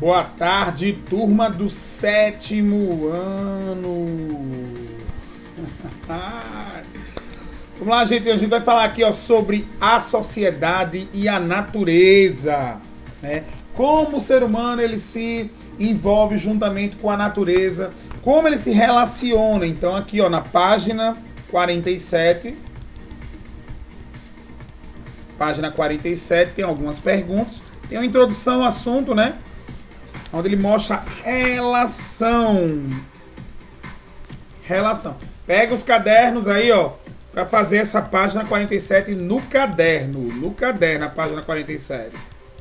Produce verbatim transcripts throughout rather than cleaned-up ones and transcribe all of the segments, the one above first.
Boa tarde, turma do sétimo ano. Vamos lá, gente. A gente vai falar aqui, ó, sobre a sociedade e a natureza, né? Como o ser humano ele se envolve juntamente com a natureza, como ele se relaciona. Então aqui, ó, na página quarenta e sete, página quarenta e sete tem algumas perguntas. Tem uma introdução ao assunto, né? Onde ele mostra a relação. Relação. Pega os cadernos aí, ó, para fazer essa página quarenta e sete no caderno. No caderno, a página quarenta e sete.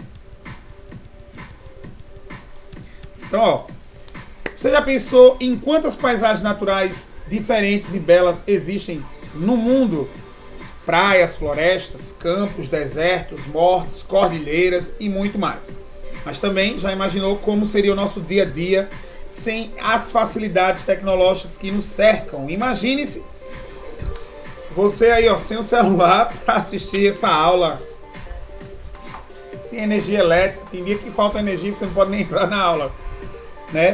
Então, ó, você já pensou em quantas paisagens naturais diferentes e belas existem no mundo? Praias, florestas, campos, desertos, mortes, cordilheiras e muito mais. Mas também já imaginou como seria o nosso dia a dia sem as facilidades tecnológicas que nos cercam? Imagine-se você aí, ó, sem o celular para assistir essa aula, sem energia elétrica. Tem dia que falta energia, você não pode nem entrar na aula, né?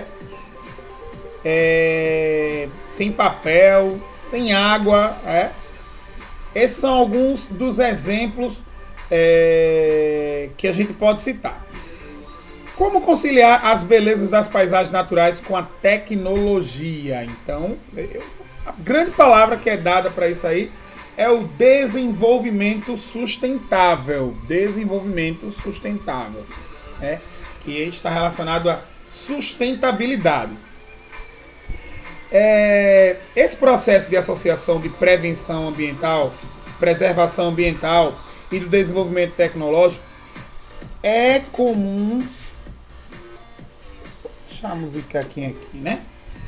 É... Sem papel, sem água, é? Esses são alguns dos exemplos é... que a gente pode citar. Como conciliar as belezas das paisagens naturais com a tecnologia? Então, a grande palavra que é dada para isso aí é o desenvolvimento sustentável. Desenvolvimento sustentável, né? Que está relacionado à sustentabilidade. É, esse processo de associação de prevenção ambiental, preservação ambiental e do desenvolvimento tecnológico é comum. Deixa a música aqui, aqui, né?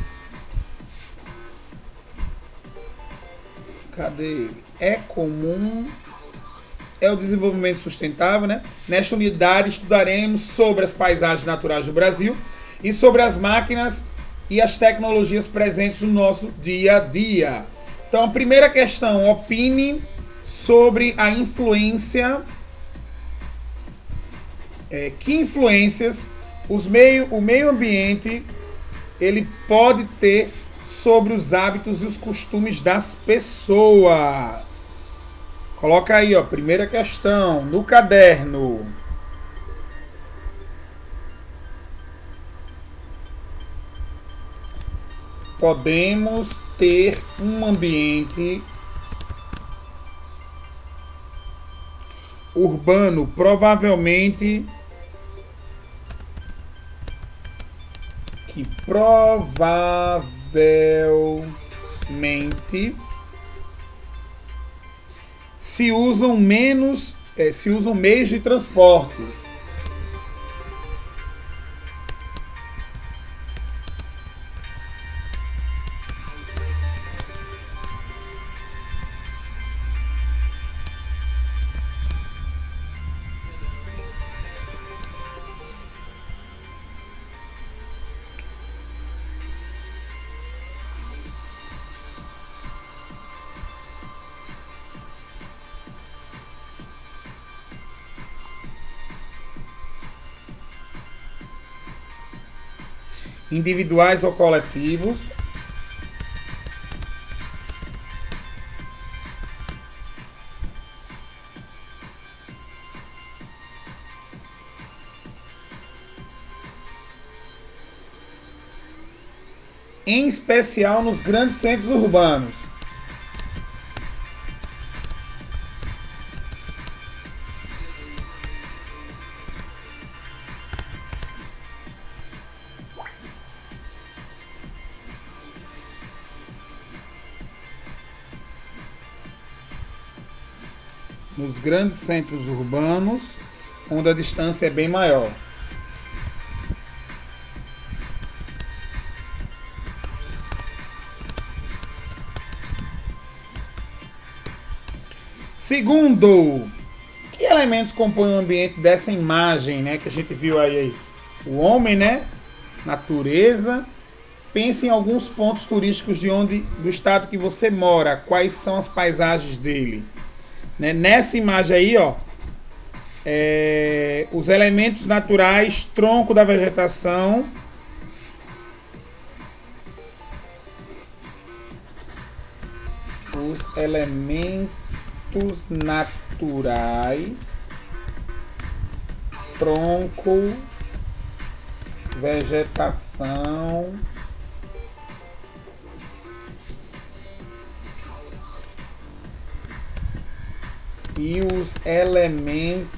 Cadê ele? É comum. É o desenvolvimento sustentável, né? Nesta unidade estudaremos sobre as paisagens naturais do Brasil e sobre as máquinas e as tecnologias presentes no nosso dia a dia. Então, a primeira questão: opine sobre a influência. É, que influências os meio, o meio ambiente ele pode ter sobre os hábitos e os costumes das pessoas? Coloca aí, ó, primeira questão no caderno. Podemos ter um ambiente urbano provavelmente que provavelmente se usam menos, é, se usam meios de transportes. Individuais ou coletivos. Em especial nos grandes centros urbanos. Nos grandes centros urbanos, onde a distância é bem maior. Segundo, que elementos compõem o ambiente dessa imagem, né, que a gente viu aí? O homem, né? Natureza. Pense em alguns pontos turísticos de onde, do estado que você mora. Quais são as paisagens dele? Né? Nessa imagem aí, ó, É, os elementos naturais, tronco da vegetação. Os elementos naturais, tronco, vegetação, e os elementos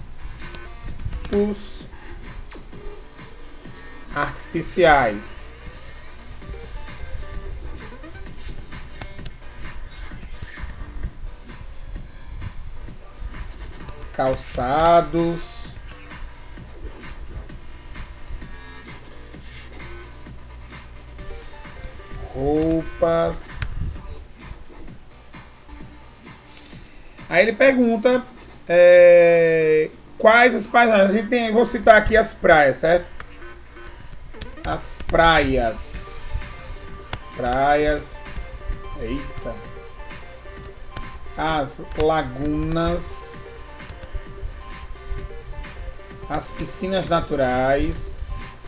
artificiais. Calçados, roupas. Aí ele pergunta é, quais as paisagens. A gente tem, vou citar aqui as praias, certo? As praias. Praias. Eita. As lagunas. As piscinas naturais,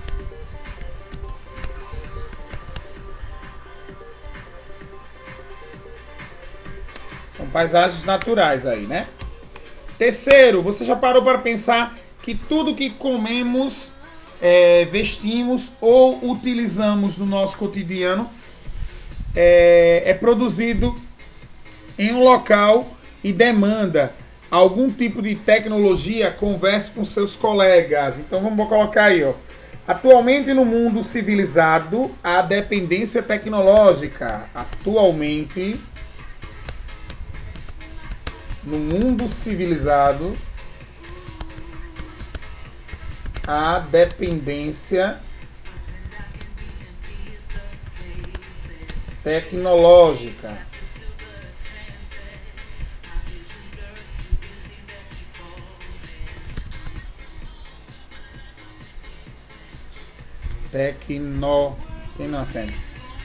são paisagens naturais aí, né? Terceiro, você já parou para pensar que tudo que comemos, é, vestimos ou utilizamos no nosso cotidiano é, é produzido em um local e demanda algum tipo de tecnologia? Converse com seus colegas. Então vamos colocar aí, ó. Atualmente no mundo civilizado, a dependência tecnológica. Atualmente no mundo civilizado, a dependência tecnológica. Tecno... Tem no acento.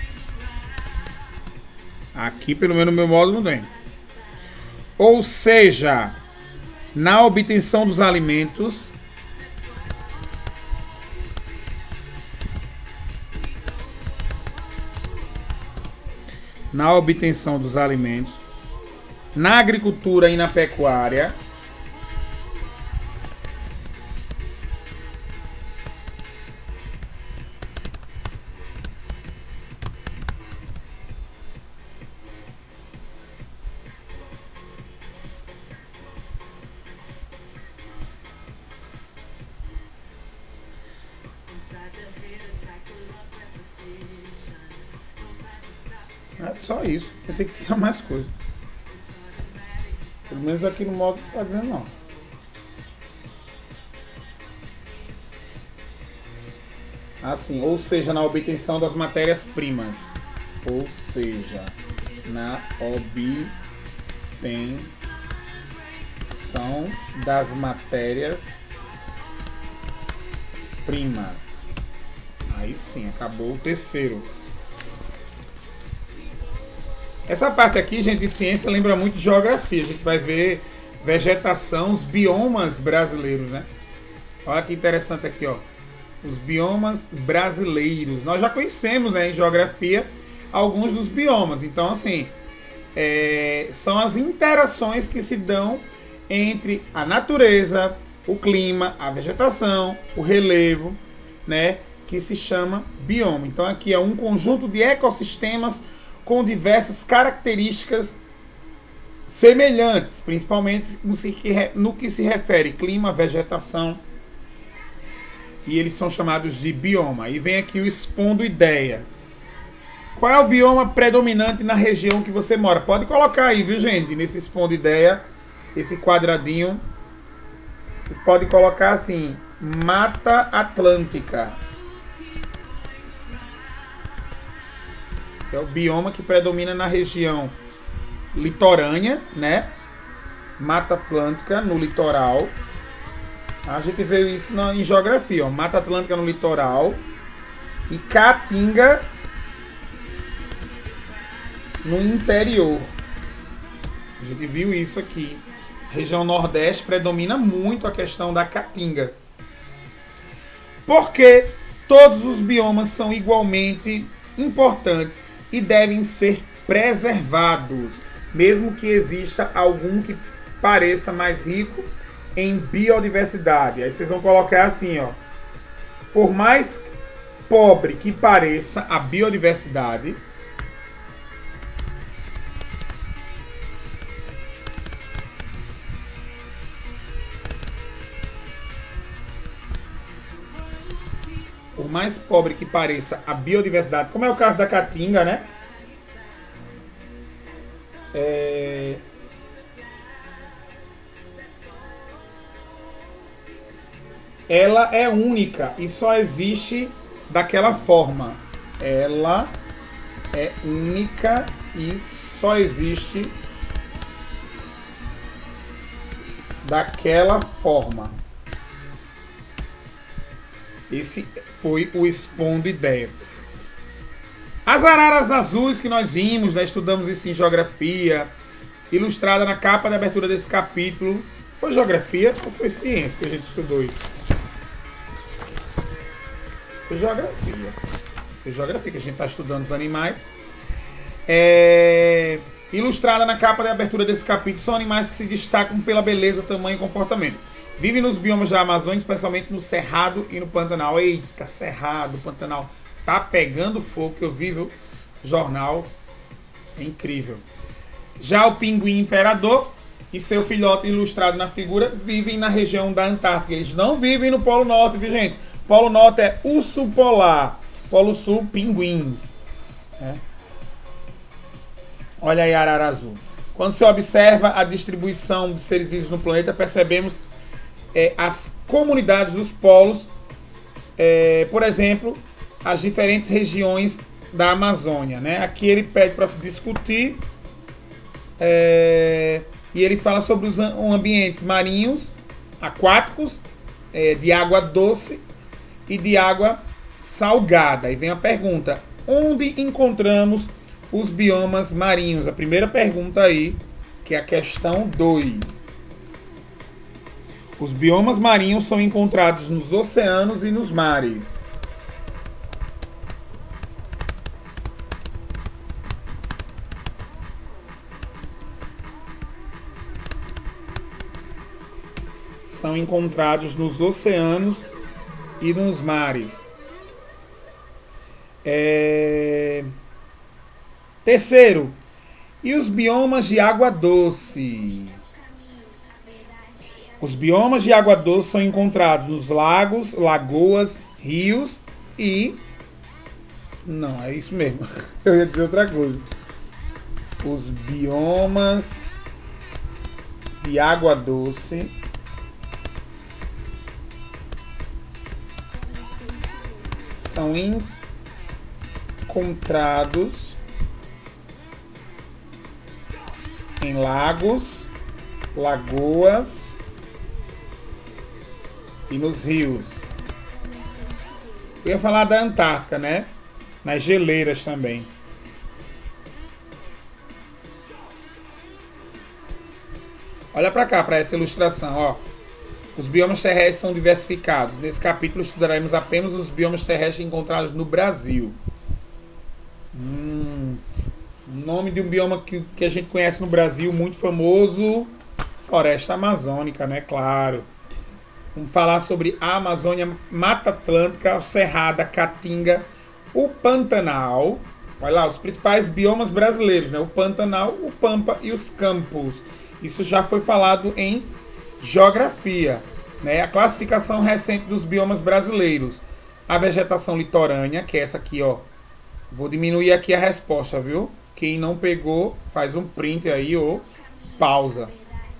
Aqui, pelo menos no meu modo, não tem. Ou seja, na obtenção dos alimentos, na obtenção dos alimentos, na agricultura e na pecuária, é só isso. Pensei que tinha mais coisa. Pelo menos aqui no modo não tá dizendo não. Assim, ou seja, na obtenção das matérias-primas. Ou seja, na obtenção das matérias-primas. Aí sim, acabou o terceiro. Essa parte aqui, gente, de ciência lembra muito de geografia. A gente vai ver vegetação, os biomas brasileiros, né? Olha que interessante aqui, ó. Os biomas brasileiros. Nós já conhecemos, né, em geografia alguns dos biomas. Então, assim, é, são as interações que se dão entre a natureza, o clima, a vegetação, o relevo, né, que se chama bioma. Então, aqui é um conjunto de ecossistemas com diversas características semelhantes, principalmente no que se refere clima, vegetação, e eles são chamados de bioma. E vem aqui o expondo ideias. Qual é o bioma predominante na região que você mora? Pode colocar aí, viu, gente? Nesse expondo ideia, esse quadradinho, vocês podem colocar assim: Mata Atlântica. É o bioma que predomina na região litorânea, né? Mata Atlântica no litoral. A gente vê isso na, em geografia, ó. Mata Atlântica no litoral e Caatinga no interior. A gente viu isso aqui região nordeste, predomina muito a questão da caatinga. Porque todos os biomas são igualmente importantes e devem ser preservados, mesmo que exista algum que pareça mais rico em biodiversidade. Aí vocês vão colocar assim, ó. Por mais pobre que pareça a biodiversidade, por mais pobre que pareça a biodiversidade, como é o caso da caatinga, né? É... Ela é única e só existe daquela forma. Ela é única e só existe daquela forma. Esse foi o Expondo Ideias. As araras azuis que nós vimos, né, estudamos isso em geografia, ilustrada na capa de abertura desse capítulo. Foi geografia ou foi ciência que a gente estudou isso? Foi geografia. Foi geografia que a gente está estudando os animais. É... Ilustrada na capa de abertura desse capítulo, são animais que se destacam pela beleza, tamanho e comportamento. Vivem nos biomas da Amazônia, especialmente no Cerrado e no Pantanal. Eita, Cerrado, Pantanal. Tá pegando fogo, que eu vi, viu? Jornal. É incrível. Já o pinguim imperador e seu filhote ilustrado na figura vivem na região da Antártica. Eles não vivem no Polo Norte, viu, gente? Polo Norte é urso polar. Polo Sul, pinguins. É. Olha aí a arara azul. Quando se observa a distribuição de seres vivos no planeta, percebemos é, as comunidades dos polos, é, por exemplo, as diferentes regiões da Amazônia, né? Aqui ele pede para discutir é, e ele fala sobre os ambientes marinhos, aquáticos, é, de água doce e de água salgada. E vem a pergunta: onde encontramos os biomas marinhos? A primeira pergunta aí, que é a questão dois. Os biomas marinhos são encontrados nos oceanos e nos mares. São encontrados nos oceanos e nos mares. É... Terceiro, e os biomas de água doce? Os biomas de água doce são encontrados nos lagos, lagoas, rios e... Não, é isso mesmo. Eu ia dizer outra coisa. Os biomas de água doce são encontrados em lagos, lagoas e nos rios. Eu ia falar da Antártica, né? Nas geleiras também. Olha para cá, para essa ilustração, ó. Os biomas terrestres são diversificados. Nesse capítulo estudaremos apenas os biomas terrestres encontrados no Brasil. Hum, o nome de um bioma que, que a gente conhece no Brasil, muito famoso, Floresta Amazônica, né? Claro. Vamos falar sobre a Amazônia, Mata Atlântica, o Cerrado, a Caatinga, o Pantanal. Olha lá, os principais biomas brasileiros, né? O Pantanal, o Pampa e os Campos. Isso já foi falado em geografia, né? A classificação recente dos biomas brasileiros. A vegetação litorânea, que é essa aqui, ó. Vou diminuir aqui a resposta, viu? Quem não pegou, faz um print aí ou pausa.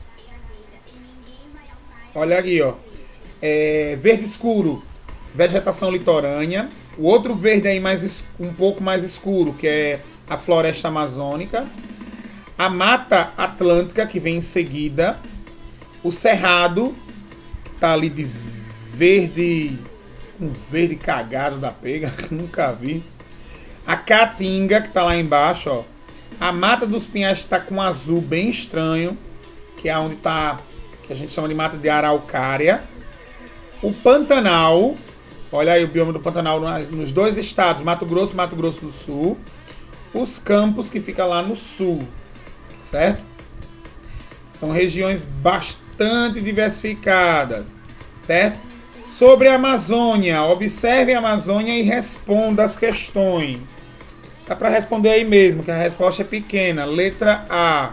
Olha aqui, ó. É, verde escuro, vegetação litorânea. O outro verde aí mais, um pouco mais escuro, que é a floresta amazônica. A Mata Atlântica, que vem em seguida. O Cerrado, tá ali de verde, um verde cagado da pega, nunca vi. A Caatinga, que tá lá embaixo, ó. A Mata dos Pinhais está com um azul bem estranho. que é onde está, que a gente chama de mata de araucária. O Pantanal, olha aí o bioma do Pantanal nos dois estados, Mato Grosso e Mato Grosso do Sul. Os Campos, que fica lá no sul, certo? São regiões bastante diversificadas, certo? Sobre a Amazônia, observe a Amazônia e responda as questões. Dá para responder aí mesmo, que a resposta é pequena. Letra A.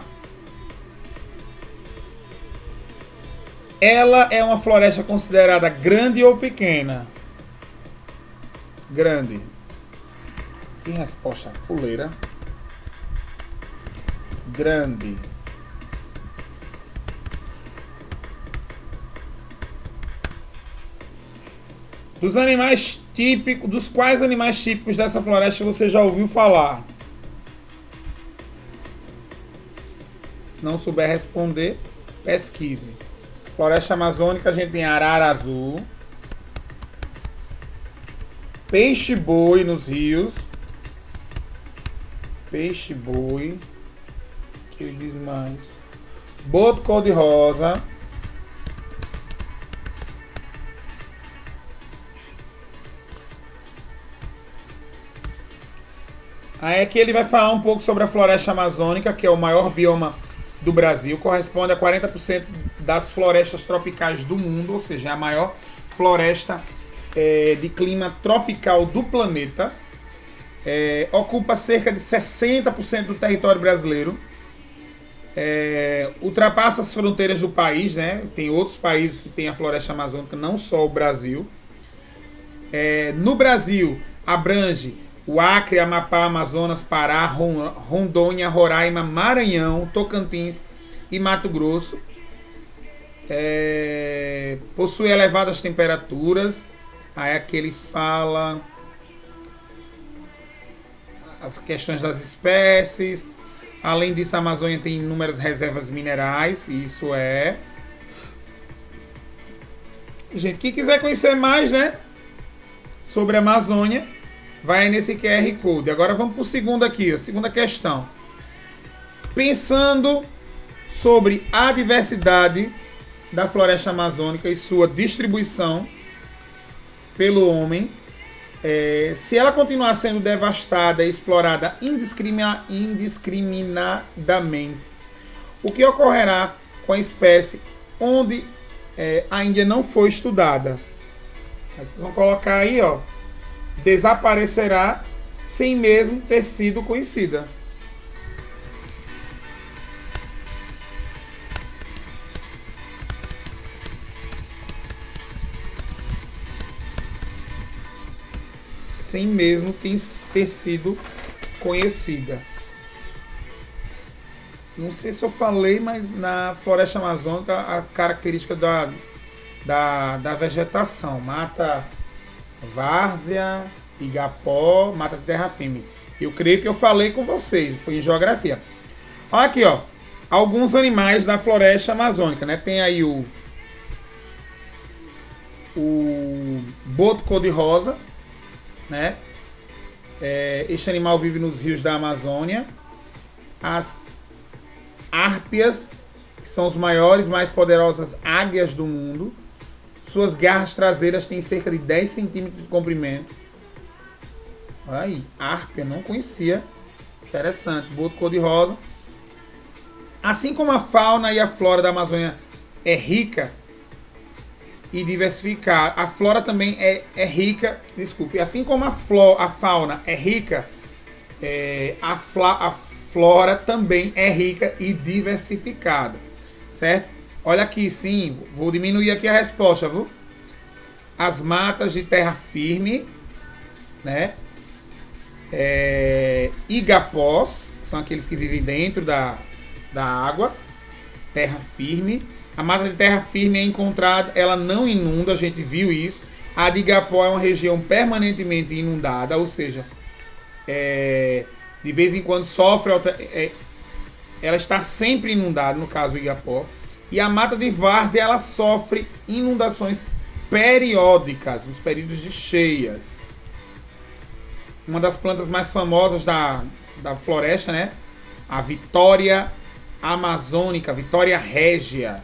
Ela é uma floresta considerada grande ou pequena? Grande. Que resposta fuleira. Grande. Dos animais típicos, dos quais animais típicos dessa floresta você já ouviu falar? Se não souber responder, pesquise. Floresta amazônica, a gente tem arara azul, peixe-boi nos rios, peixe-boi, que ele diz mais, boto cor-de-rosa, aí aqui ele vai falar um pouco sobre a floresta amazônica, que é o maior bioma do Brasil, corresponde a quarenta por cento das florestas tropicais do mundo, ou seja, é a maior floresta é, de clima tropical do planeta. É, ocupa cerca de sessenta por cento do território brasileiro. É, ultrapassa as fronteiras do país, né? Tem outros países que têm a floresta amazônica, não só o Brasil. É, no Brasil, abrange o Acre, Amapá, Amazonas, Pará, Rondônia, Roraima, Maranhão, Tocantins e Mato Grosso. É, possui elevadas temperaturas. Aí aqui ele fala as questões das espécies. Além disso, a Amazônia tem inúmeras reservas minerais. Isso é. Gente, quem quiser conhecer mais, né, sobre a Amazônia, vai nesse Q R Code. Agora vamos para o segundo aqui, a segunda questão. Pensando sobre a diversidade da floresta amazônica e sua distribuição pelo homem, é, se ela continuar sendo devastada e explorada indiscrimina, indiscriminadamente, o que ocorrerá com a espécie onde é, ainda não foi estudada? Aí vocês vão colocar aí, ó, desaparecerá sem mesmo ter sido conhecida. Sem mesmo ter sido conhecida. Não sei se eu falei, mas na floresta amazônica a característica da, da, da vegetação, mata várzea, igapó, mata de terra firme. Eu creio que eu falei com vocês, foi em geografia. Olha aqui, ó, alguns animais da floresta amazônica, né? Tem aí o o boto cor-de-rosa, né? É, este animal vive nos rios da Amazônia. As árpias, que são os maiores, mais poderosas águias do mundo. Suas garras traseiras têm cerca de dez centímetros de comprimento. Olha aí, árpia, não conhecia. Interessante, boto cor-de-rosa. Assim como a fauna e a flora da Amazônia é rica e diversificada, a flora também é, é rica, desculpe, assim como a, flora, a fauna é rica, é, a, fla, a flora também é rica e diversificada, certo? Olha aqui, sim, vou diminuir aqui a resposta, viu? As matas de terra firme, né? É, igapós, são aqueles que vivem dentro da, da água, terra firme. A mata de terra firme é encontrada, ela não inunda, a gente viu isso. A de igapó é uma região permanentemente inundada, ou seja, é, de vez em quando sofre, é, ela está sempre inundada, no caso do igapó. E a mata de várzea, ela sofre inundações periódicas, nos períodos de cheias. Uma das plantas mais famosas da, da floresta, né? A Vitória amazônica, Vitória Régia.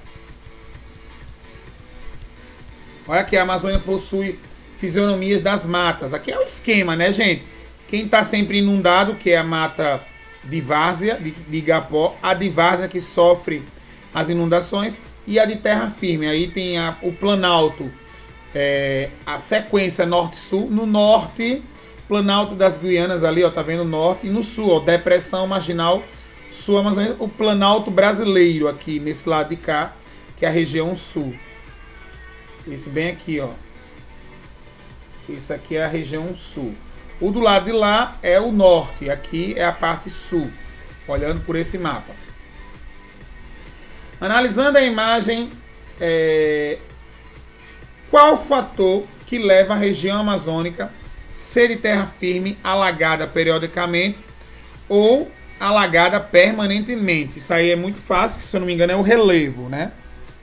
Olha que a Amazônia possui fisionomias das matas. Aqui é o esquema, né, gente? Quem está sempre inundado, que é a mata de várzea, de, de igapó, a de várzea que sofre as inundações e a de terra firme. Aí tem a, o planalto, é, a sequência norte-sul. No norte, planalto das Guianas ali, ó, tá vendo o norte. E no sul, ó, depressão marginal sul Amazônia, o planalto brasileiro aqui nesse lado de cá, que é a região sul. Esse bem aqui, ó. Isso aqui é a região sul. O do lado de lá é o norte. Aqui é a parte sul. Olhando por esse mapa. Analisando a imagem, é... qual o fator que leva a região amazônica ser de terra firme, alagada periodicamente ou alagada permanentemente? Isso aí é muito fácil, que se eu não me engano é o relevo, né?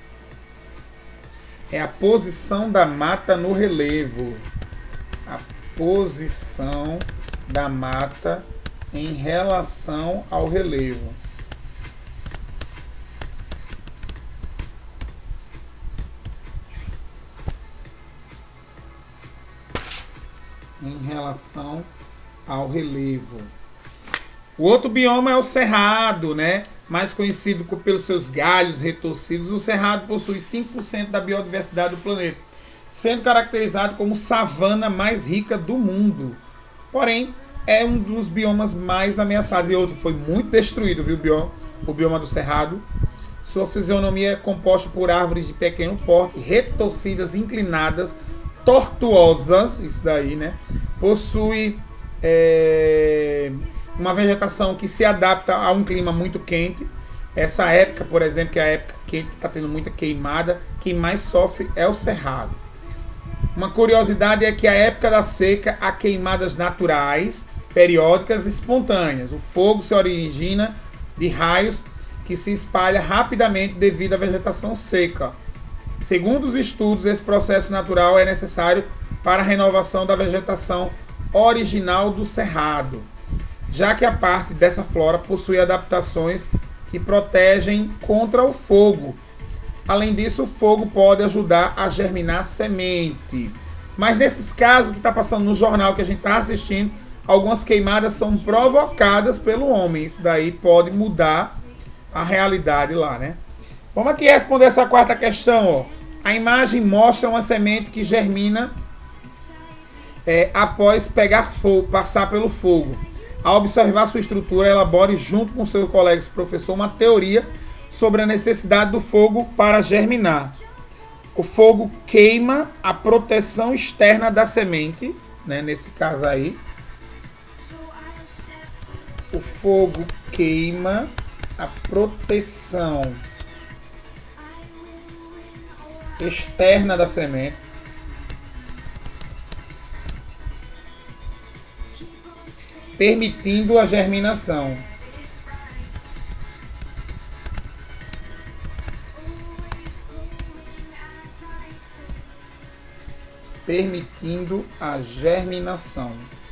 É a posição da mata no relevo. A posição da mata em relação ao relevo. Em relação ao relevo. O outro bioma é o cerrado, né? Mais conhecido pelos seus galhos retorcidos. O cerrado possui cinco por cento da biodiversidade do planeta, sendo caracterizado como savana mais rica do mundo. Porém, é um dos biomas mais ameaçados. E outro foi muito destruído, viu, o bioma, o bioma do cerrado. Sua fisionomia é composta por árvores de pequeno porte, retorcidas, inclinadas, tortuosas, isso daí, né? Possui é, uma vegetação que se adapta a um clima muito quente. Essa época, por exemplo, que é a época quente, que está tendo muita queimada, quem mais sofre é o cerrado. Uma curiosidade é que a época da seca há queimadas naturais, periódicas e espontâneas. O fogo se origina de raios que se espalha rapidamente devido à vegetação seca. Segundo os estudos, esse processo natural é necessário para a renovação da vegetação original do cerrado, já que a parte dessa flora possui adaptações que protegem contra o fogo. Além disso, o fogo pode ajudar a germinar sementes. Mas nesses casos que está passando no jornal que a gente está assistindo, algumas queimadas são provocadas pelo homem. Isso daí pode mudar a realidade lá, né? Vamos aqui responder essa quarta questão, ó. A imagem mostra uma semente que germina é, após pegar fogo, passar pelo fogo. Ao observar sua estrutura, elabore junto com seu colega professor uma teoria sobre a necessidade do fogo para germinar. O fogo queima a proteção externa da semente, né, nesse caso aí. O fogo queima a proteção externa da semente, permitindo a germinação. Permitindo a germinação.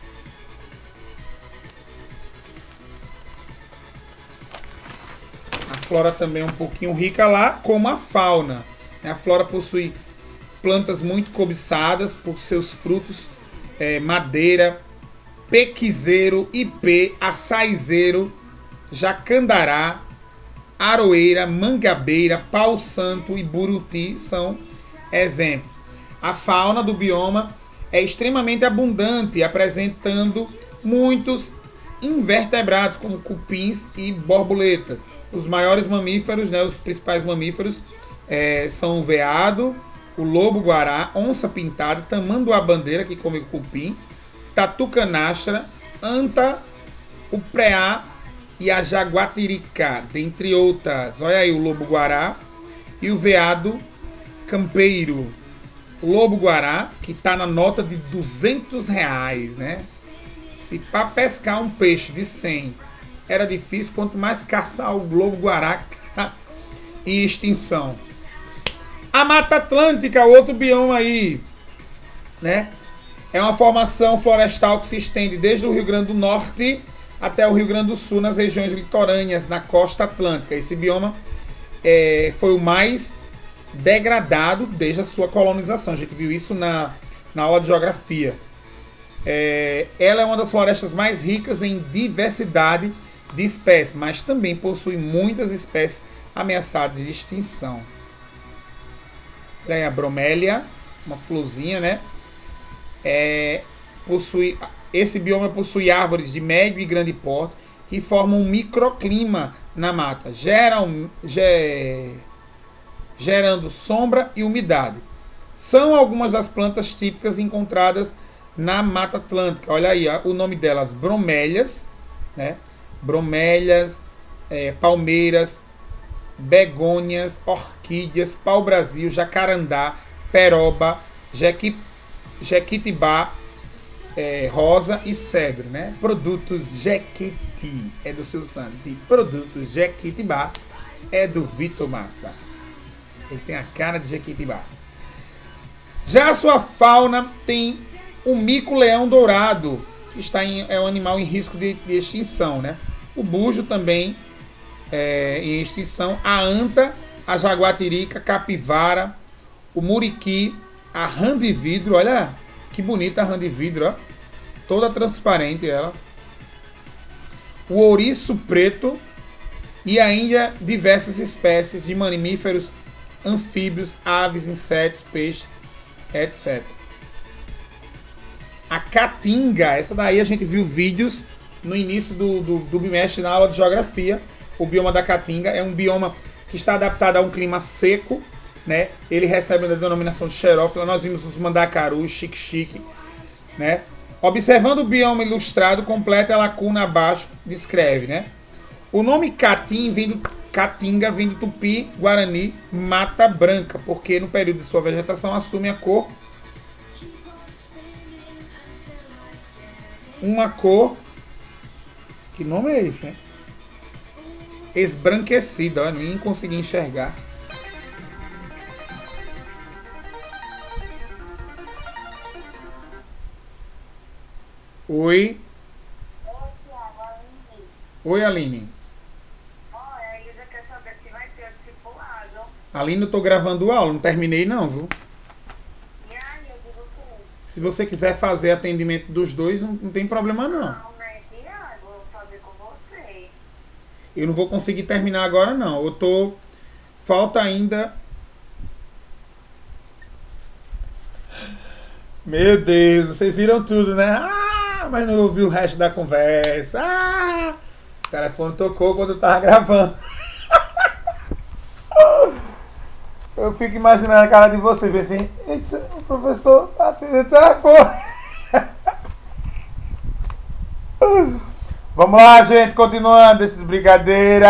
A flora também é um pouquinho rica lá, como a fauna. A flora possui plantas muito cobiçadas por seus frutos, é, madeira, pequizeiro, ipê, açaizeiro, jacandará, aroeira, mangabeira, pau-santo e buruti são exemplos. A fauna do bioma é extremamente abundante, apresentando muitos invertebrados, como cupins e borboletas. Os maiores mamíferos, né, os principais mamíferos, é, são o veado, o lobo-guará, onça-pintada, tamanduá-bandeira, que come cupim, tatu-canastra, anta, o preá e a jaguatiricá, dentre outras. Olha aí o lobo-guará e o veado campeiro. O lobo-guará, que está na nota de duzentos reais, né? Se para pescar um peixe de cem era difícil, quanto mais caçar o lobo-guará que tá em extinção. A Mata Atlântica, outro bioma aí, né? É uma formação florestal que se estende desde o Rio Grande do Norte até o Rio Grande do Sul, nas regiões litorâneas, na costa atlântica. Esse bioma é, foi o mais degradado desde a sua colonização. A gente viu isso na, na aula de geografia. É, ela é uma das florestas mais ricas em diversidade de espécies, mas também possui muitas espécies ameaçadas de extinção. Tem a bromélia, uma florzinha, né? É, possui, esse bioma possui árvores de médio e grande porte que formam um microclima na mata, geram, ger, gerando sombra e umidade. São algumas das plantas típicas encontradas na Mata Atlântica. Olha aí, ó, o nome delas: bromélias, né? Bromélias, é, palmeiras, begônias, orquídeas, pau-brasil, jacarandá, peroba, jequi, jequitibá, é, rosa e cedro, né? Produtos Jequiti é do Silvio Santos e produtos Jequitibá é do Vitor Massa. Ele tem a cara de Jequitibá. Já a sua fauna tem o mico-leão dourado, que está em, é um animal em risco de, de extinção, né? O bujo também é, em extinção, a anta, a jaguatirica, capivara, o muriqui, a rã de vidro, olha que bonita a rã de vidro, ó, toda transparente ela, o ouriço preto e ainda diversas espécies de mamíferos, anfíbios, aves, insetos, peixes, etcétera. A caatinga, essa daí a gente viu vídeos no início do, do, do bimestre na aula de geografia. O bioma da caatinga é um bioma que está adaptado a um clima seco, né? Ele recebe a denominação de xerófila. Nós vimos os mandacarus, xique-xique, né? Observando o bioma ilustrado, completa a lacuna abaixo, descreve, né? O nome caatim vem do, caatinga vem do tupi, guarani, mata branca, porque no período de sua vegetação assume a cor uma cor, que nome é esse, hein? Esbranquecida, ó, nem consegui enxergar. Oi. Oi, Aline. Aline, eu tô gravando aula, não terminei não, viu? Se você quiser fazer atendimento dos dois, não, não tem problema não. Não, né, Tiago, eu vou fazer com você. Eu não vou conseguir terminar agora não. Eu tô... Falta ainda... Meu Deus, vocês viram tudo, né? Ah, mas não ouvi o resto da conversa. Ah, o telefone tocou quando eu tava gravando. Eu fico imaginando a cara de você, ver assim, o professor tá atendendo o telefone. Vamos lá, gente, continuando esse brincadeira.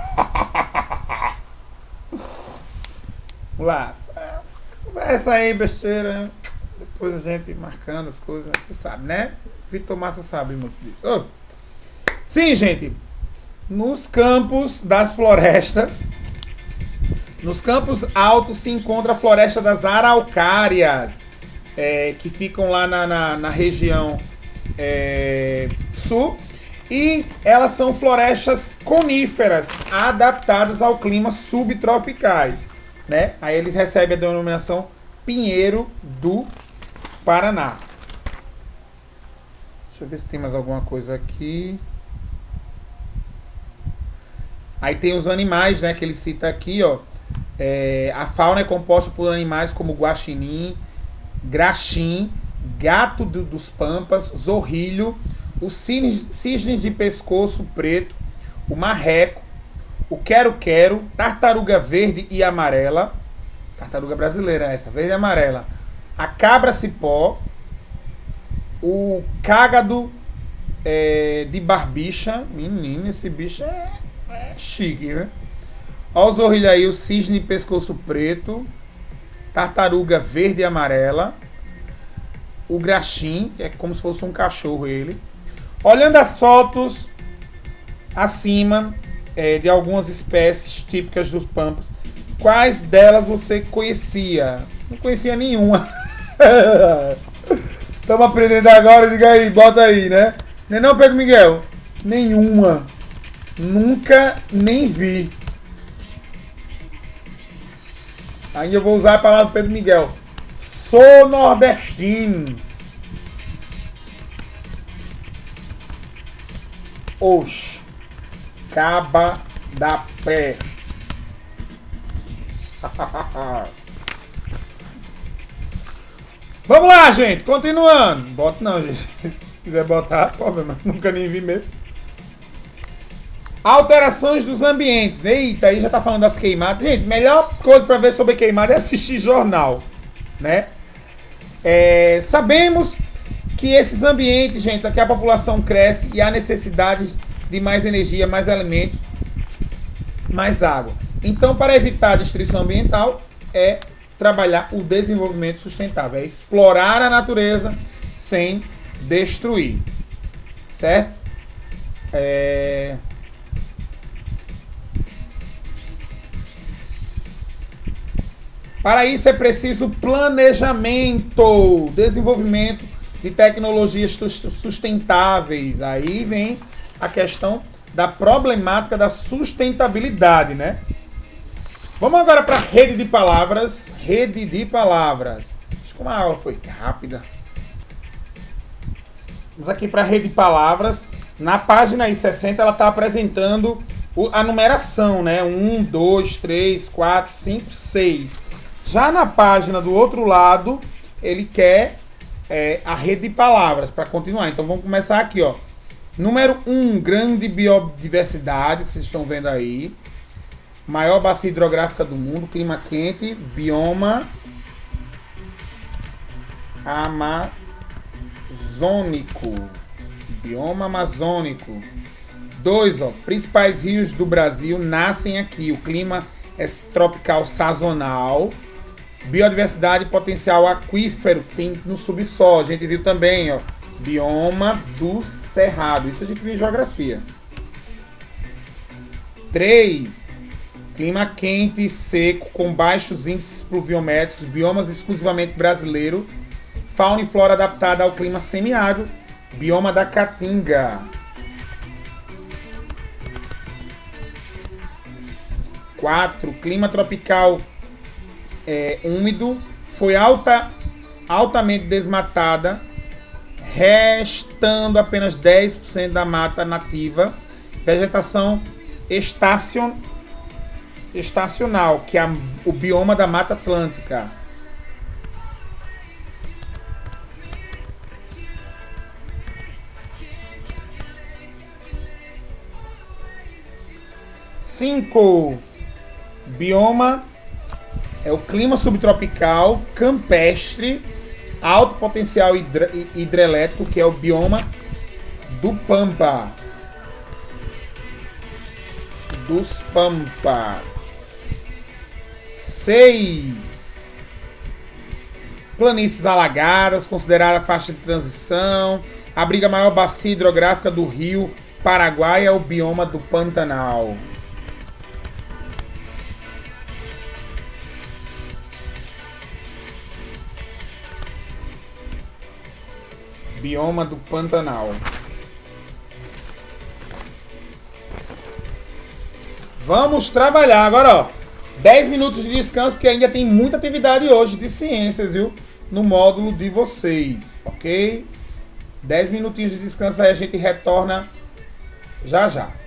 Vamos lá. Conversa aí, besteira. Depois a gente marcando as coisas, você sabe, né? Vitor Massa sabe muito disso. Oh. Sim, gente. Nos campos das florestas... Nos campos altos se encontra a floresta das araucárias, é, que ficam lá na, na, na região é, sul. E elas são florestas coníferas, adaptadas ao clima subtropicais, né? Aí eles recebem a denominação pinheiro do Paraná. Deixa eu ver se tem mais alguma coisa aqui. Aí tem os animais, né, que ele cita aqui, ó. É, a fauna é composta por animais como guaxinim, graxim, gato do, dos pampas, zorrilho, os cisnes, cisnes de pescoço preto, o marreco, o quero-quero, tartaruga verde e amarela, tartaruga brasileira essa, verde e amarela, a cabra-cipó, o cágado é, de barbicha, menino, esse bicho é, é chique, né? Olha os zorrilhos aí, o cisne de pescoço preto, tartaruga verde e amarela, o graxim, que é como se fosse um cachorro ele. Olhando as fotos acima é, de algumas espécies típicas dos pampas, quais delas você conhecia? Não conhecia nenhuma. Estamos aprendendo agora, diga aí, bota aí, né? Não é não, Pedro Miguel? Nenhuma. Nunca nem vi. Aí eu vou usar a palavra do Pedro Miguel. Sou nordestino. Oxe. Caba da pé. Vamos lá, gente. Continuando. Bota não, gente. Se quiser botar, problema. Nunca nem vi mesmo. Alterações dos ambientes. Eita, aí já tá falando das queimadas. Gente, melhor coisa para ver sobre queimada é assistir jornal, né? É, sabemos que esses ambientes, gente, aqui a população cresce e há necessidade de mais energia, mais alimentos, mais água. Então, para evitar a destruição ambiental, é trabalhar o desenvolvimento sustentável, é explorar a natureza sem destruir, certo? É... Para isso é preciso planejamento, desenvolvimento de tecnologias sustentáveis. Aí vem a questão da problemática da sustentabilidade, né? Vamos agora para a rede de palavras. Rede de palavras. Acho que uma aula foi rápida. Vamos aqui para a rede de palavras. Na página aí sessenta ela está apresentando a numeração, né? um, dois, três, quatro, cinco, seis. Já na página do outro lado, ele quer é, a rede de palavras para continuar. Então vamos começar aqui, ó. Número um, grande biodiversidade, que vocês estão vendo aí. Maior bacia hidrográfica do mundo, clima quente, bioma amazônico. Bioma amazônico. Dois, ó, principais rios do Brasil nascem aqui. O clima é tropical sazonal. Biodiversidade e potencial aquífero tem no subsolo. A gente viu também, ó, bioma do cerrado. Isso a gente viu em geografia. três. Clima quente e seco, com baixos índices pluviométricos, biomas exclusivamente brasileiro. Fauna e flora adaptada ao clima semiárido. Bioma da Caatinga. quatro. Clima tropical é, úmido. Foi alta, altamente desmatada, restando apenas dez por cento da mata nativa. Vegetação estacion, estacional, que é a, o bioma da Mata Atlântica. cinco. Bioma é o clima subtropical campestre, alto potencial hidr hidrelétrico, que é o bioma do Pampa. Dos Pampas. seis. Planícies alagadas, considerada faixa de transição, abriga a maior bacia hidrográfica do rio Paraguai, é o bioma do Pantanal. Bioma do Pantanal. Vamos trabalhar agora, ó. dez minutos de descanso, porque ainda tem muita atividade hoje de ciências, viu? No módulo de vocês, ok? dez minutinhos de descanso, aí a gente retorna já já.